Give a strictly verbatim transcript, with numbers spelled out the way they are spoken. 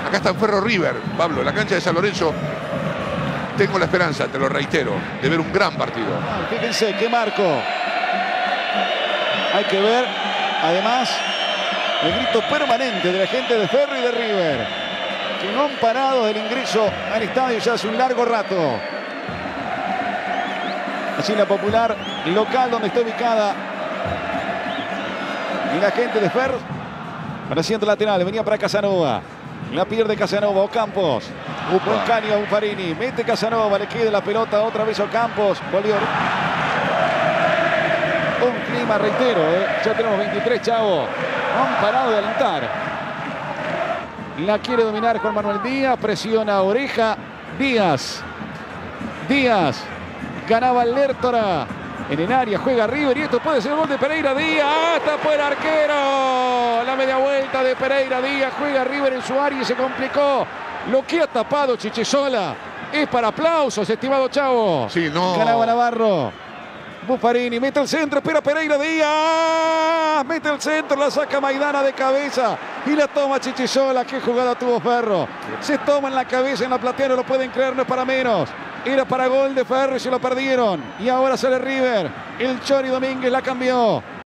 Acá está Ferro River, Pablo, en la cancha de San Lorenzo. Tengo la esperanza, te lo reitero, de ver un gran partido. Fíjense qué marco. Hay que ver, además, el grito permanente de la gente de Ferro y de River, que no han parado del ingreso al estadio ya hace un largo rato. Así la popular local donde está ubicada. Y la gente de Ferro, para centro lateral, venía para Casanova. La pierde Casanova, Ocampos. Un buen caño a Buffarini. Mete Casanova, le queda la pelota otra vez a Ocampos. Volvió. Un clima, reitero, ¿eh? Ya tenemos veintitrés, Chavo. No han parado de alentar. La quiere dominar Juan Manuel Díaz. Presiona Oreja. Díaz. Díaz. Ganaba Lertora. En el área juega River y esto puede ser el gol de Pereira Díaz. Tapó el arquero. La media vuelta de Pereira Díaz. Juega River en su área y se complicó. Lo que ha tapado Chichisola es para aplausos, estimado Chavo. Sí, no. Ganaba Navarro. Buffarini mete el centro, espera Pereira Díaz. Mete el centro, la saca Maidana de cabeza. Y la toma Chichisola. Qué jugada tuvo Ferro. Se toma en la cabeza, en la platea, no lo pueden creer, no es para menos. Era para gol de Ferro y se lo perdieron. Y ahora sale River. El Chori Domínguez la cambió.